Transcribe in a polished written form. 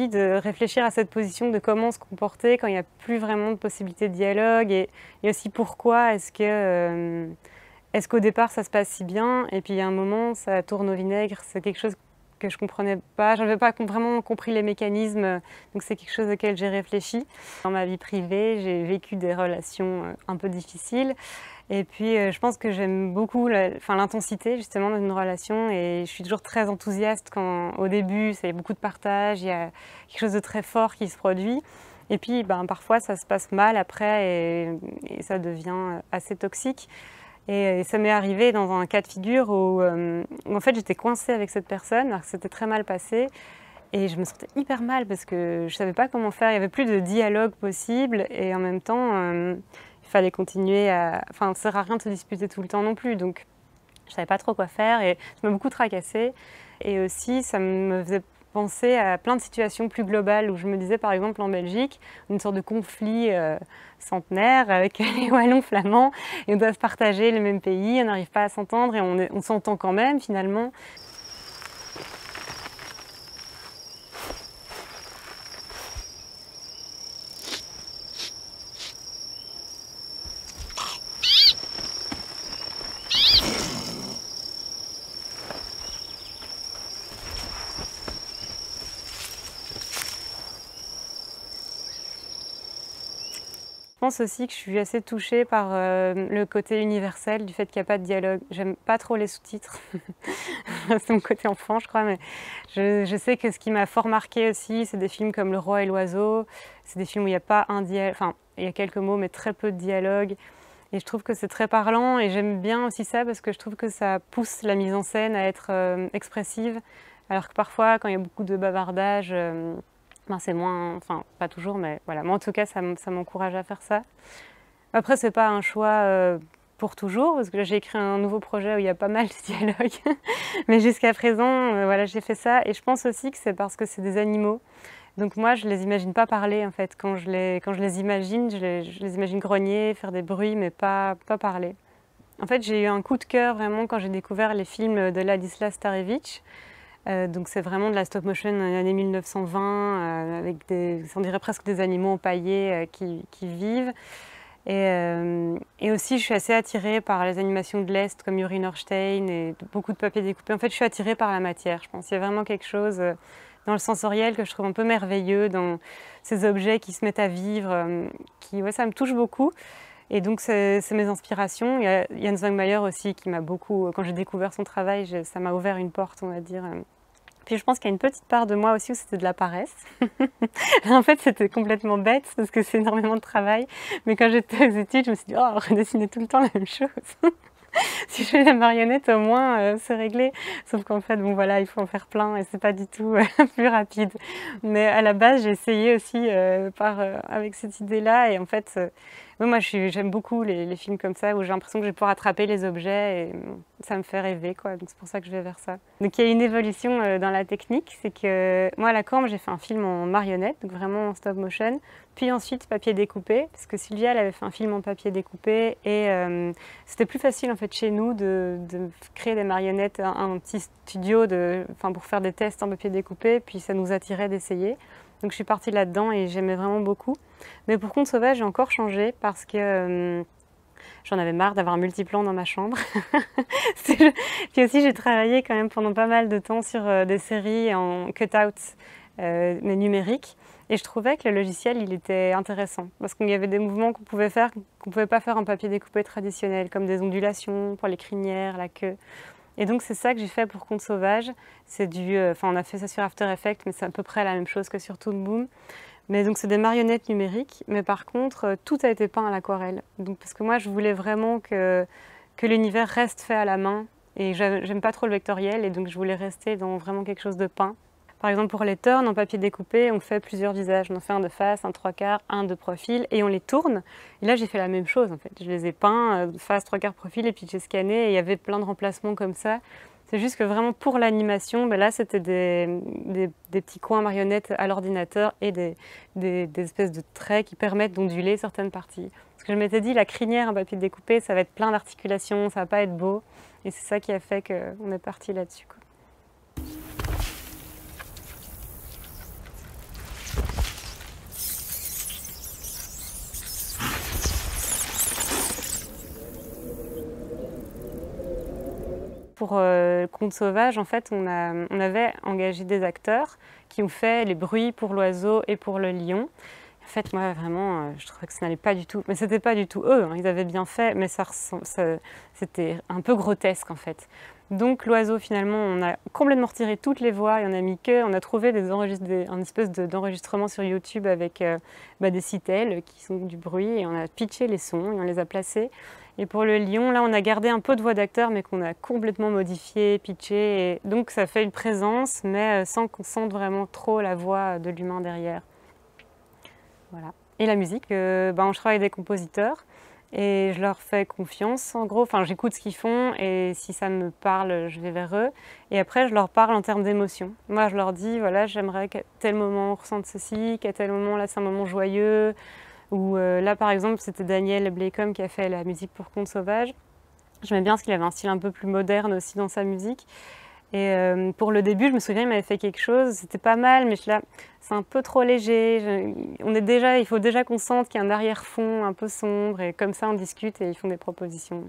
envie de réfléchir à cette position de comment se comporter quand il n'y a plus vraiment de possibilité de dialogue et aussi pourquoi est-ce qu'au départ ça se passe si bien et puis il y a un moment ça tourne au vinaigre, c'est quelque chose que je comprenais pas, j'avais pas vraiment compris les mécanismes, donc c'est quelque chose auquel j'ai réfléchi. Dans ma vie privée, j'ai vécu des relations un peu difficiles et puis je pense que j'aime beaucoup l'intensité justement dans une relation et je suis toujours très enthousiaste quand au début il y a beaucoup de partage, il y a quelque chose de très fort qui se produit et puis parfois ça se passe mal après et ça devient assez toxique. Et ça m'est arrivé dans un cas de figure où en fait j'étais coincée avec cette personne alors que c'était très mal passé et je me sentais hyper mal parce que je savais pas comment faire, il y avait plus de dialogue possible et en même temps il fallait continuer à... Enfin, ça sert à rien de se disputer tout le temps non plus, donc je savais pas trop quoi faire et ça m'a beaucoup tracassée et aussi ça me faisait penser à plein de situations plus globales où je me disais par exemple en Belgique, une sorte de conflit centenaire avec les Wallons flamands et on doit se partager le même pays, on n'arrive pas à s'entendre et on s'entend quand même finalement. Je pense aussi que je suis assez touchée par le côté universel du fait qu'il n'y a pas de dialogue. J'aime pas trop les sous-titres, c'est mon côté enfant je crois, mais je sais que ce qui m'a fort marqué aussi, c'est des films comme Le Roi et l'Oiseau, c'est des films où il n'y a pas un dialogue, enfin il y a quelques mots mais très peu de dialogue. Et je trouve que c'est très parlant et j'aime bien aussi ça parce que je trouve que ça pousse la mise en scène à être expressive, alors que parfois quand il y a beaucoup de bavardage, c'est moins, enfin pas toujours, mais voilà. Moi en tout cas, ça m'encourage à faire ça. Après, c'est pas un choix pour toujours, parce que là j'ai écrit un nouveau projet où il y a pas mal de dialogues. Mais jusqu'à présent, voilà, j'ai fait ça. Et je pense aussi que c'est parce que c'est des animaux. Donc moi, je les imagine pas parler en fait. Quand je les imagine, je les imagine grogner, faire des bruits, mais pas parler. En fait, j'ai eu un coup de cœur vraiment quand j'ai découvert les films de Ladislas Starevich. Donc c'est vraiment de la stop motion dans les années 1920 avec on dirait presque des animaux empaillés qui vivent. Et aussi je suis assez attirée par les animations de l'Est comme Yuri Norstein et beaucoup de papier découpé. En fait je suis attirée par la matière, je pense. Il y a vraiment quelque chose dans le sensoriel que je trouve un peu merveilleux, dans ces objets qui se mettent à vivre, ça me touche beaucoup. Et donc c'est mes inspirations. Il y a Jan Zangmeier aussi qui m'a beaucoup, quand j'ai découvert son travail, ça m'a ouvert une porte on va dire. Puis je pense qu'il y a une petite part de moi aussi où c'était de la paresse. En fait c'était complètement bête parce que c'est énormément de travail. Mais quand j'étais aux études je me suis dit oh redessiner tout le temps la même chose. Si je fais des marionnettes au moins c'est réglé. Sauf qu'en fait bon voilà il faut en faire plein et c'est pas du tout plus rapide. Mais à la base j'ai essayé aussi avec cette idée là et en fait moi j'aime beaucoup les films comme ça où j'ai l'impression que je vais pouvoir attraper les objets et ça me fait rêver quoi, donc c'est pour ça que je vais vers ça. Donc il y a une évolution dans la technique, c'est que moi à la Corme j'ai fait un film en marionnette, donc vraiment en stop motion, puis ensuite papier découpé, parce que Sylvia elle avait fait un film en papier découpé et c'était plus facile en fait chez nous de créer des marionnettes, un petit studio pour faire des tests en papier découpé, puis ça nous attirait d'essayer. Donc je suis partie là-dedans et j'aimais vraiment beaucoup. Mais pour Conte sauvage, j'ai encore changé parce que j'en avais marre d'avoir un multiplan dans ma chambre. Puis aussi, j'ai travaillé quand même pendant pas mal de temps sur des séries en cut-out, mais numériques. Et je trouvais que le logiciel, il était intéressant parce qu'il y avait des mouvements qu'on pouvait faire, qu'on ne pouvait pas faire en papier découpé traditionnel, comme des ondulations pour les crinières, la queue. Et donc c'est ça que j'ai fait pour Conte sauvage. C'est on a fait ça sur After Effects, mais c'est à peu près la même chose que sur Toon Boom. Mais donc c'est des marionnettes numériques, mais par contre tout a été peint à l'aquarelle. Donc parce que moi je voulais vraiment que l'univers reste fait à la main et j'aime pas trop le vectoriel et donc je voulais rester dans vraiment quelque chose de peint. Par exemple pour les turns en papier découpé, on fait plusieurs visages. On en fait un de face, un trois quarts, un de profil et on les tourne. Et là j'ai fait la même chose en fait. Je les ai peints face, trois quarts, profil et puis j'ai scanné et il y avait plein de remplacements comme ça. C'est juste que vraiment pour l'animation, là c'était des petits coins marionnettes à l'ordinateur et des espèces de traits qui permettent d'onduler certaines parties. Parce que je m'étais dit la crinière en papier découpé, ça va être plein d'articulations, ça va pas être beau. Et c'est ça qui a fait qu'on est parti là-dessus. pour Contes sauvages, en fait, on avait engagé des acteurs qui ont fait les bruits pour l'oiseau et pour le lion. En fait, moi, vraiment, je trouvais que ça n'allait pas du tout. Mais c'était pas du tout eux, hein, ils avaient bien fait, mais c'était un peu grotesque, en fait. Donc l'oiseau, finalement, on a complètement retiré toutes les voix et on a mis que, on a trouvé un espèce d'enregistrement sur YouTube avec des citelles qui sont du bruit et on a pitché les sons et on les a placés. Et pour le lion, là, on a gardé un peu de voix d'acteur, mais qu'on a complètement modifié, pitché. Et donc ça fait une présence, mais sans qu'on sente vraiment trop la voix de l'humain derrière. Voilà. Et la musique, je travaille avec des compositeurs. Et je leur fais confiance, en gros. Enfin, j'écoute ce qu'ils font et si ça me parle, je vais vers eux. Et après, je leur parle en termes d'émotion. Moi, je leur dis, voilà, j'aimerais qu'à tel moment on ressente ceci, qu'à tel moment, là, c'est un moment joyeux. Ou là, par exemple, c'était Daniel Blaycom qui a fait la musique pour Contes sauvages. J'aimais bien parce qu'il avait un style un peu plus moderne aussi dans sa musique. Et pour le début, je me souviens, il m'avait fait quelque chose, c'était pas mal, mais là, c'est un peu trop léger. Il faut déjà qu'on sente qu'il y a un arrière-fond un peu sombre, et comme ça, on discute et ils font des propositions.